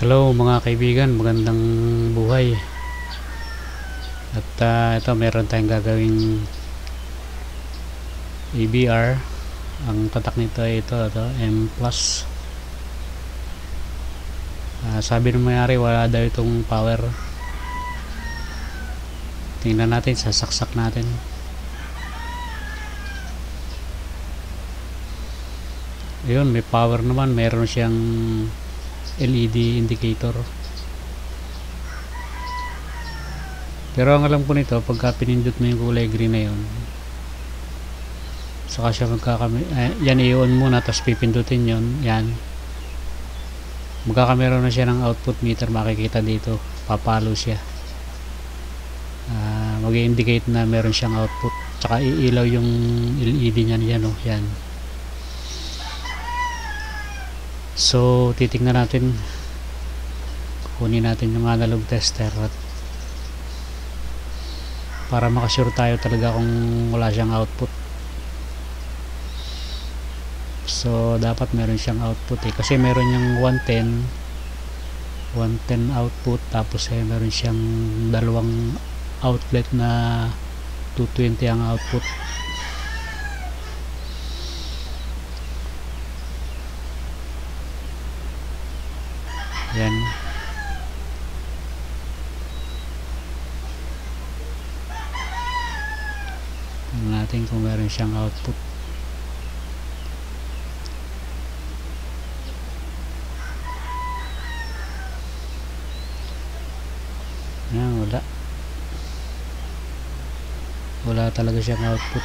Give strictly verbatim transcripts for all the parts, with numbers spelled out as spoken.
Hello mga kaibigan, magandang buhay. At uh, ito meron tayong gagawing A B R. Ang tatak nito ay ito, ito M plus. Uh, sabi ng mayari wala daw itong power. Tingnan natin, sasaksak natin. Ayun, may power naman, meron siyang L E D indicator. Pero ang alam ko nito, pagka pinindot mo yung kulay green na yun, saka siya magkakami eh, yan i-on muna, tapos pipindutin yun, yan magkakameron na siya ng output meter. Makikita dito, papalo siya, uh, mag-i-indicate na meron siyang output, saka iilaw yung L E D niyan, yan o, oh, yan. So titignan natin, kunin natin yung analog tester at para makasure tayo talaga kung wala siyang output. So dapat meron siyang output eh, kasi meron yung one ten output, tapos eh meron siyang dalawang outlet na two twenty ang output. Yan. Tingnan natin kung meron siyang output. Yan, wala. Wala talaga siyang output.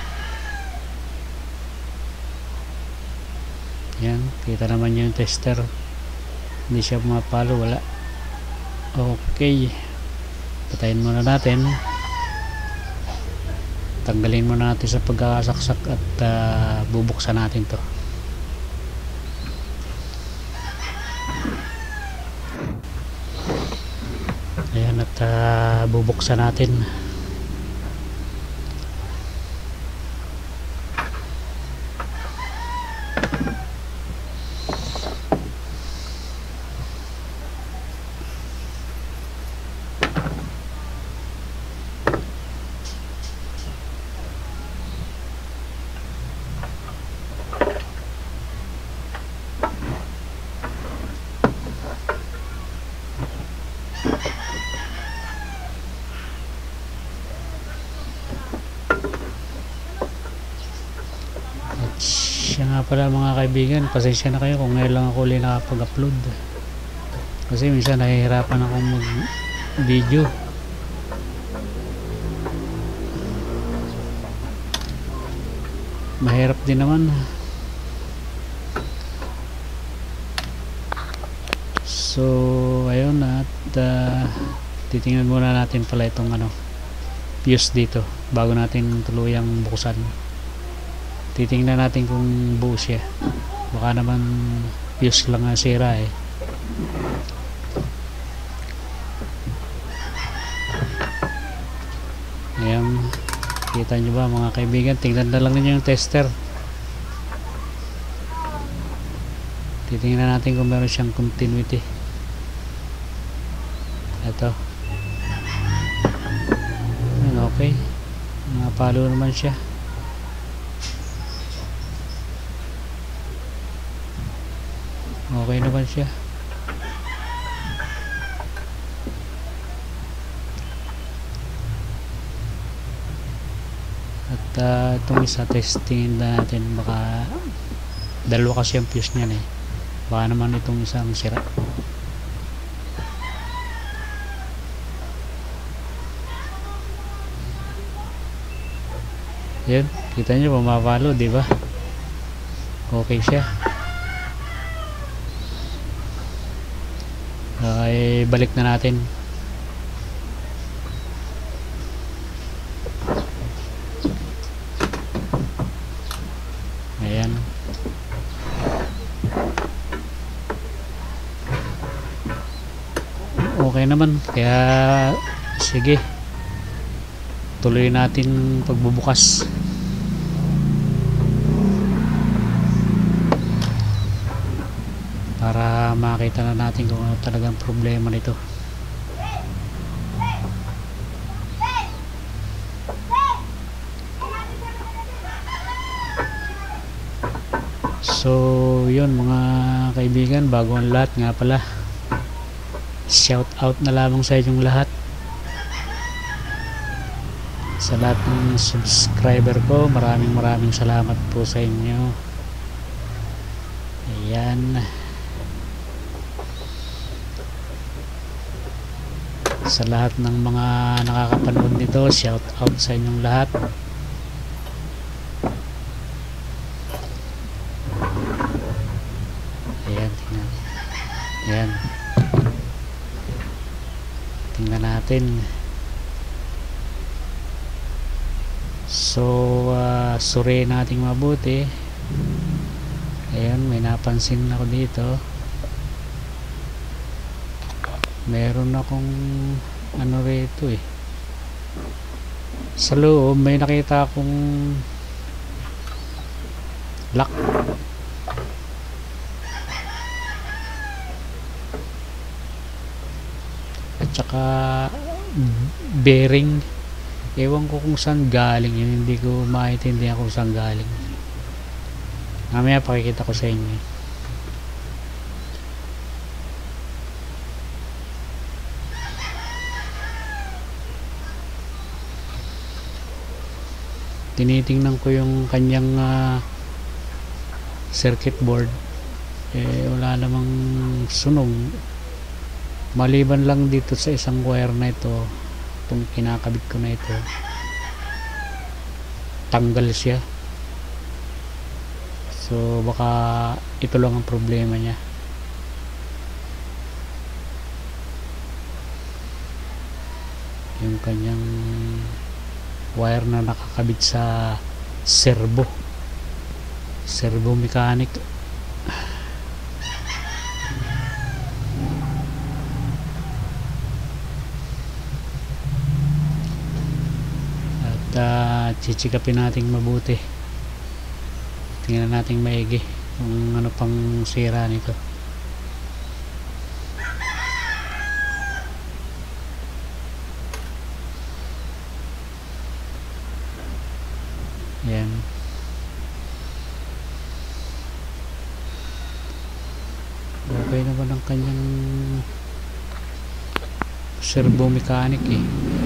Yan, kita naman yung tester. Hindi siya pumapalo, wala. Okay, patayin muna natin, tanggalin muna natin sa pagkakasaksak at uh, bubuksan natin to. Ayan, at uh, bubuksan natin. Siya nga pala mga kaibigan, pasensya na kayo kung ngayon lang ako ulit nakapag-upload, kasi minsan nahihirapan ako mag video. Mahirap din naman. So ayun, at uh, titingnan muna natin pala itong ano, fuse dito bago natin tuluyang buksan. Titingnan natin kung buo siya, baka naman fuse lang ang sira eh. Ayan, kita nyo ba mga kaibigan? Tingnan na lang ninyo yung tester. Titingnan natin kung meron siyang continuity. Ito, okay, napalo naman siya. Okay naman siya. At uh, itong isa, testingin na natin, baka dalawa kasi yung fuse niyan eh, baka naman itong isang sira. Yan, kita nyo pumapalo, di ba? Okay siya. Ay, balik na natin. Ayan. Okay naman, kaya sige, tuloy natin pagbubukas. para para makita na natin kung ano talagang problema nito. So yun mga kaibigan, bago ang lahat nga pala, shout out na lamang sa inyong lahat, sa lahat ng subscriber ko. Maraming maraming salamat po sa inyo. Ayan, sa lahat ng mga nakakapanood nito, shout out sa inyong lahat. Ayan, tingnan. Ayan, tingnan natin. So uh, suriin natin mabuti. Ayan, may napansin ako dito. Meron akong ano rito eh, sa loob may nakita akong lock. At saka bearing. Ewan ko kung saan galing yun, hindi ko maintindihan kung saan galing. Mamaya pakikita ko sa inyo. Tinitingnan ko yung kanyang uh, circuit board, eh wala namang sunog, maliban lang dito sa isang wire na ito. Itong kinakabit ko na ito, tanggal siya. So baka ito lang ang problema niya. Yung kanyang wire na nakakabit sa servo servo mechanic. Uh, chichikapin natin mabuti, tingnan natin maigi kung ano pang sira nito. Yan, okay naman ang kanyang servo mechanic eh.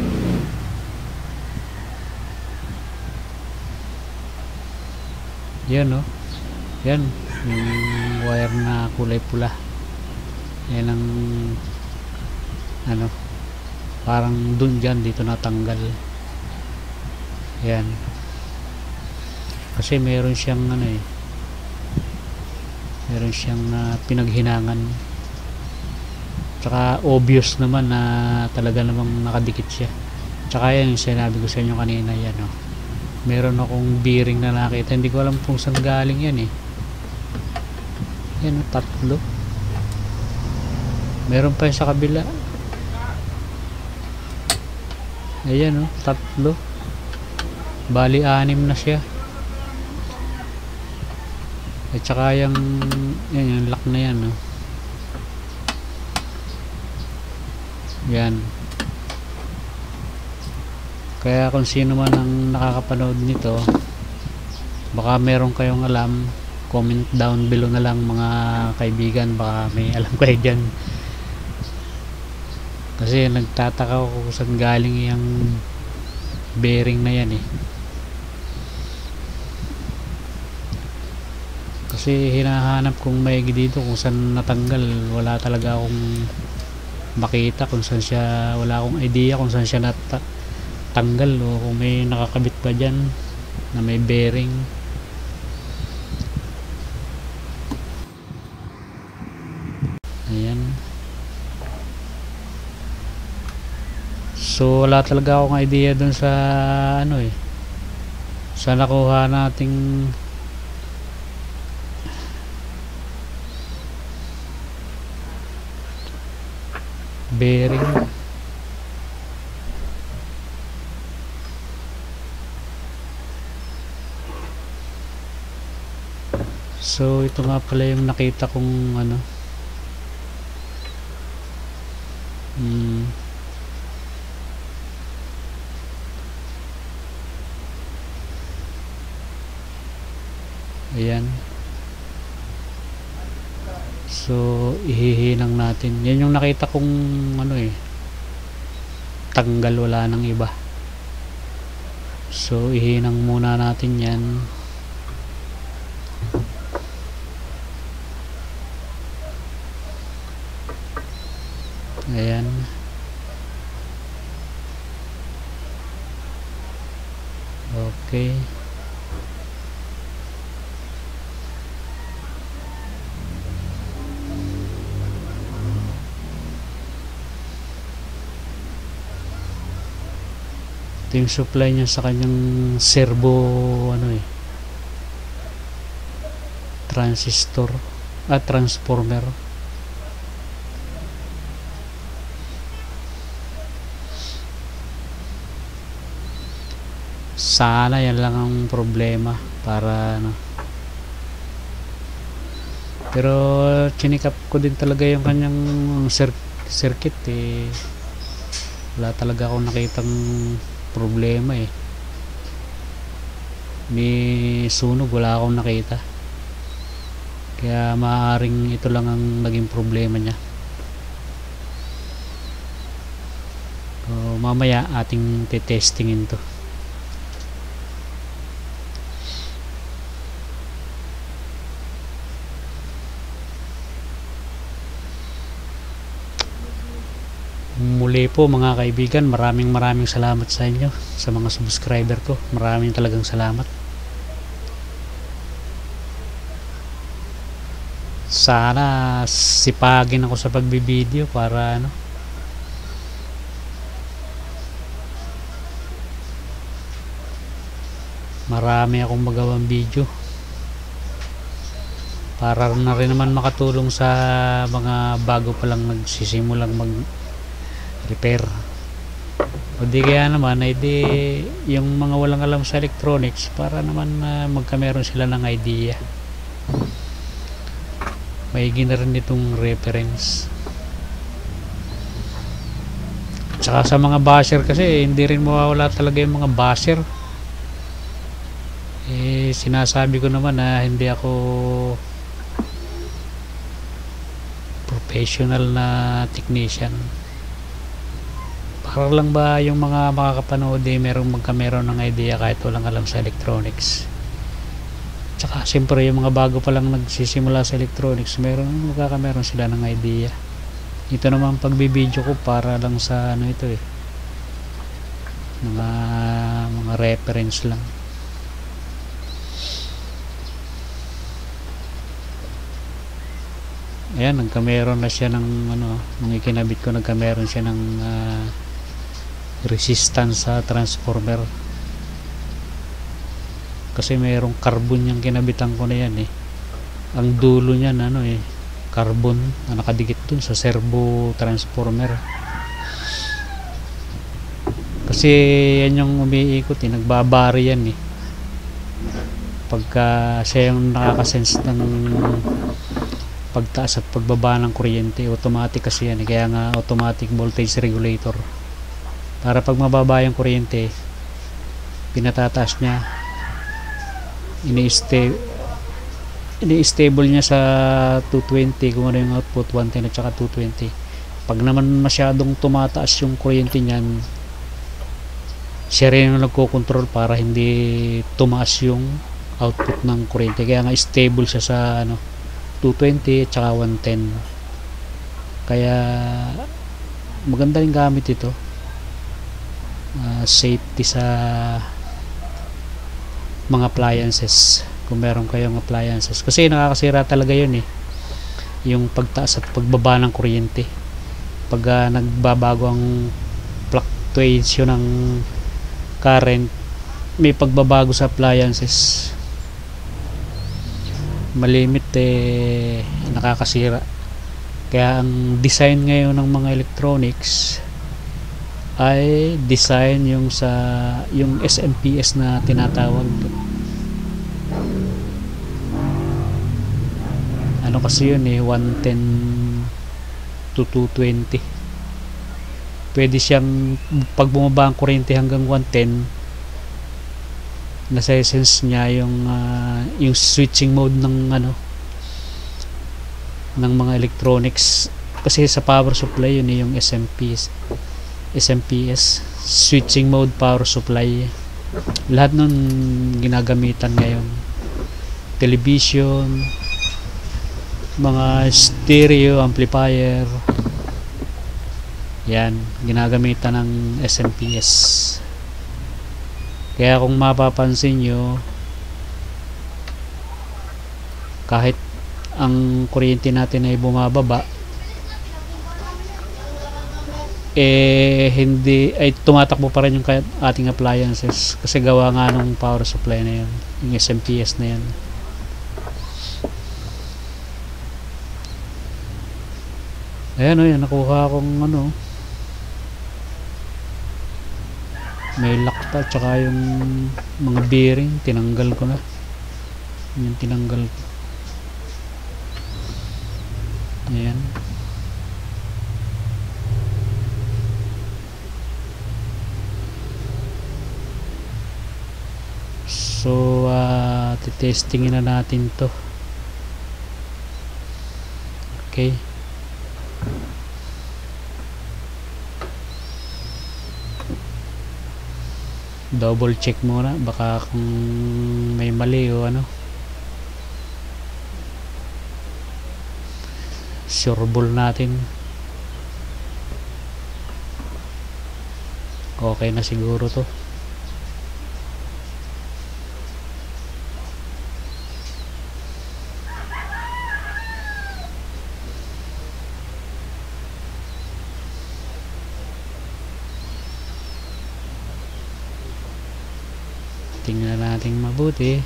Yan no, yan yung wire na kulay pula, yan ang ano, parang dun dyan, dito natanggal. Yan, kasi meron siyang ano eh, meron siyang uh, pinaghinangan. Tsaka obvious naman na talaga namang nakadikit siya. Tsaka yan yung sinabi ko sa inyo kanina, yan no, meron akong bearing na nakita, hindi ko alam kung saan galing yan eh. Yan o, tatlo. Meron pa yung sa kabila. Ayan o, tatlo. Bali anim na siya. At saka yung yan, yung lock na yan o. Yan. Kaya kung sino man ang nakakapanood nito, baka meron kayong alam, comment down below na lang mga kaibigan, baka may alam kayo dyan. Kasi nagtataka ko kung saan galing yung bearing na yan eh. Kasi hinahanap kong maigi dito kung saan natanggal, wala talaga akong makita kung saan siya, wala akong idea kung saan siya nat tanggal o kung may nakakabit pa dyan na may bearing. Ayan, so wala talaga akong idea dun sa ano eh, sa nakuha nating bearing. So ito nga pala yung nakita kong ano, hmm. Ayan. So ihihinang natin. Yan yung nakita kong ano eh, tanggal, wala nang iba. So ihinang muna natin yan. Ayan. Okay. Ito yung supply niya sa kanyang servo ano eh, transistor at transformer. Sana yan lang ang problema para ano. Pero chinikap ko din talaga yung kanyang cir circuit eh, wala talaga akong nakitang problema eh. May sunog, wala akong nakita. Kaya maaaring ito lang ang naging problema niya. So, mamaya ating te-testingin to. Muli po mga kaibigan, maraming maraming salamat sa inyo, sa mga subscriber ko. Maraming talagang salamat. Sana sipagin ako sa pagbibideo para ano, marami akong magawang video para na rin naman makatulong sa mga bago pa lang nagsisimulang mag repair. O di kaya naman ay di yung mga walang alam sa electronics, para naman uh, magkameron sila ng idea. Maigi na rin itong reference. Tsaka sa mga basher kasi hindi rin mawawala talaga yung mga basher. Eh sinasabi ko naman na hindi ako professional na technician. Para lang ba yung mga makakapanood eh merong magkameron ng idea kahit walang alam sa electronics. Tsaka siyempre yung mga bago pa lang nagsisimula sa electronics, meron magkakameron sila ng idea. Ito naman pagbibideo ko para lang sa ano ito eh, mga mga reference lang. Ayan, nagkameron na siya ng ano, nung ikinabit ko nagkameron siya ng uh, resistance sa transformer. Kasi mayroong carbon yung kinabitan ko na yan eh. Ang dulo niyan ano eh, carbon na nakadikit dun sa servo transformer. Kasi yan yung umiikot eh, nagbabari yan eh. Pagka siya yung nakakasense ng pagtaas at pagbaba ng kuryente, automatic kasi yan eh. Kaya nga automatic voltage regulator. Para pag mababa yung kuryente, pinatataas niya, ini-stable ini-stable niya sa two twenty kung ano yung output, one ten at saka two twenty. Pag naman masyadong tumataas yung kuryente niyan, siya rin yung nagko-control para hindi tumaas yung output ng kuryente. Kaya nga stable siya sa ano, two twenty at saka one ten. Kaya maganda rin gamit ito. Uh, safety sa mga appliances, kung meron kayong appliances, kasi nakakasira talaga yun eh, yung pagtaas at pagbaba ng kuryente pag uh, nagbabago ang fluctuation ng current, may pagbabago sa appliances, malimit eh, nakakasira. Kaya ang design ngayon ng mga electronics ay design yung sa yung S M P S na tinatawag. Ano kasi yun eh, one ten to two twenty. pwede siyang pag bumaba ang kuryente hanggang one ten, nasa essence niya yung uh, yung switching mode ng ano ng mga electronics, kasi sa power supply yun eh, yung S M P S S M P S, switching mode power supply. Lahat nun ginagamitan ngayon, television, mga stereo amplifier, yan ginagamitan ng S M P S. Kaya kung mapapansin nyo, kahit ang kuryente natin ay bumababa, eh hindi ay tumatakbo pa rin yung ating appliances, kasi gawa nga nung power supply na yun, yung S M P S na yan. Ayan o, yan nakuha akong ano, may lock pa, tsaka yung mga bearing tinanggal ko na, yung tinanggal ko. Ayan. So uh, titestingin na natin to. Okay, double check muna baka kung may mali o ano. Sureball natin, okay na siguro to. Tingnan natin mabuti.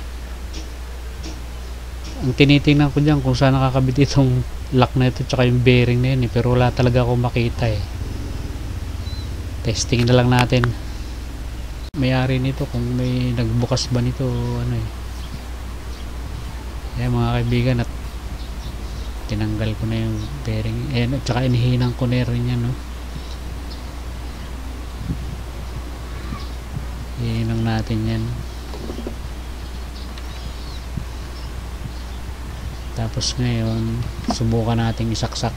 Ang tinitingnan ko dyan kung saan nakakabit itong lock na ito tsaka yung bearing na yun eh, pero wala talaga akong makita eh. Testing na lang natin may-ari nito kung may nagbukas ba nito ano eh. Ayan mga kaibigan, at tinanggal ko na yung bearing. Ayan, at saka inihinang ko na rin yan, no? Ihinang natin yan. Tapos ngayon subukan nating isaksak.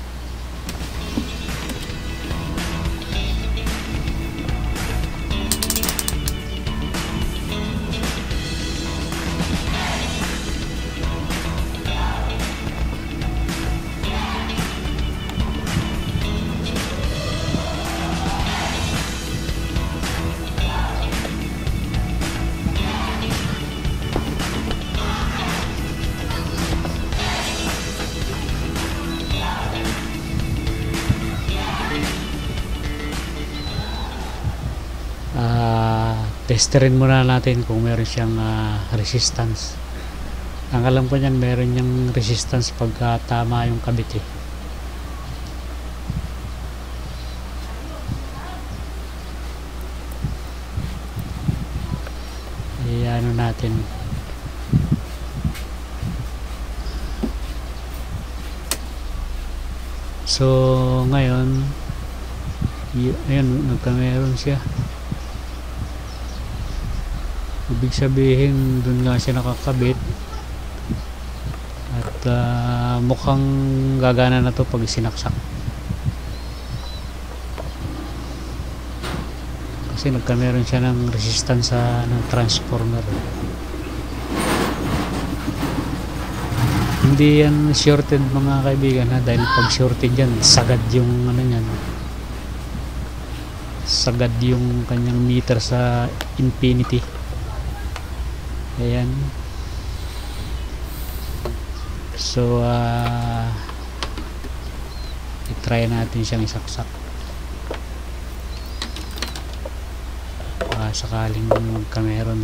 Uh, testerin muna natin kung meron siyang uh, resistance. Ang alam ko niyan, meron niyang resistance pagka tama yung kabit eh. I-ano natin. So ngayon ayun, nagkameron siya. Ibig sabihin dun nga siya nakakabit, at uh, mukhang gagana na to pag sinaksak, kasi nagkameron siya ng resistance sa ng transformer. Hindi yan shorted mga kaibigan ha, dahil pag shorted yan sagad yung ano yan, sagad yung kanyang meter sa infinity. Ayan. So uh, i-try natin siyang isaksak, uh, sakaling magkameron.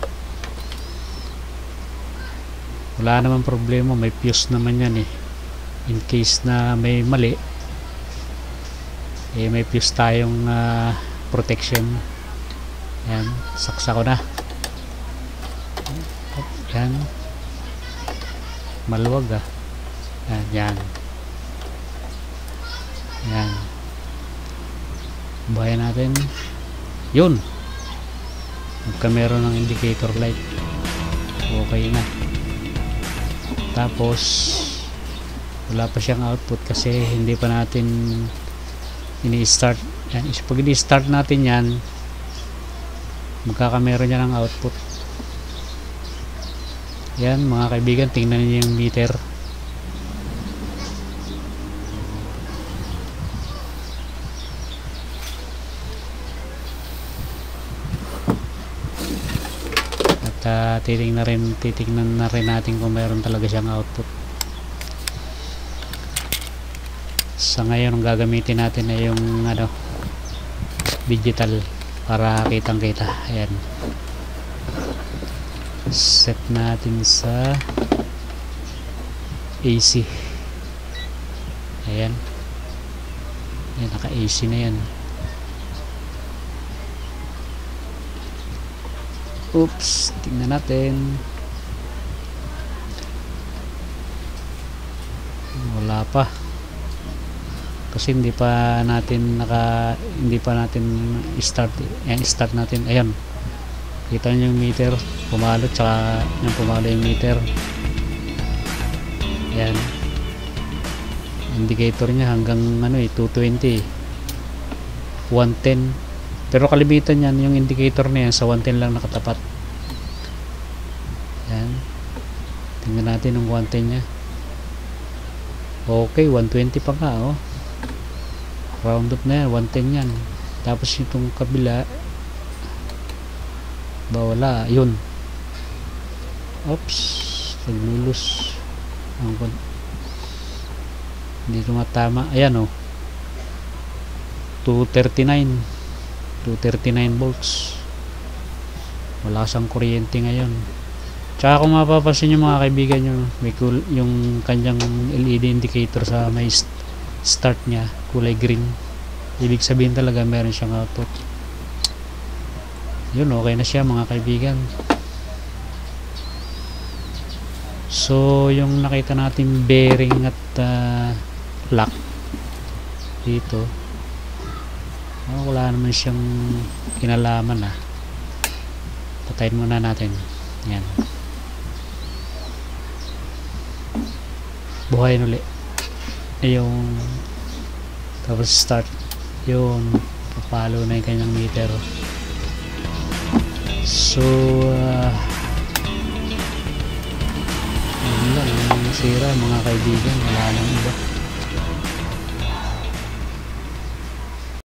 Wala naman problema, may fuse naman yan eh. In case na may mali eh, may fuse tayong uh, protection. Ayan, saksa ko na. Yan, maluwag ah. Yan, yan. Yan. buhayin natin. Yun, pagka meron ng indicator light, okay na. Tapos wala pa siyang output kasi hindi pa natin ini-start. Yan, pag ini-start natin yan, magkakameron niya ng output. Yan mga kaibigan, tingnan niyo yung meter. At uh, titingnan rin, titingnan na rin natin kung mayroon talaga siyang output. Sa ngayon ang gagamitin natin ay yung ano, digital, para kitang kita. Ayan, set natin sa A C. Ayan, ayan, naka A C na yan. Oops, tingnan natin. Wala pa kasi hindi pa natin naka hindi pa natin start. Ayan, start natin. Ayan, kita nyo yung meter pumalo, tsaka yung pumalo yung meter. Ayan, indicator nya hanggang ano eh, two twenty, one ten, pero kalimitan yan yung indicator na yan sa one ten lang nakatapat. Ayan, tingnan natin yung one ten nya. Okay, one twenty pa nga, oh, round up na yan, one ten yan. Tapos itong kabila ba, wala, yun. Oops, naglulus ang hindi tumatama. Ayan, oh, two thirty-nine volts. Wala siyang kuryente ngayon. Tsaka kung mapapansin nyo mga kaibigan nyo, may cool, yung kanyang L E D indicator sa may start nya kulay green, ibig sabihin talaga meron siyang output. Yun, okay na siya mga kaibigan. So yung nakita natin bearing at uh, lock dito, oh, wala naman siyang kinalaman. Ah, patayin muna natin yan, buhayin ulit yung, tapos start. Yun, papalo na yung kanyang meter. So uh, yun lang ang sira mga kaibigan, wala nang iba.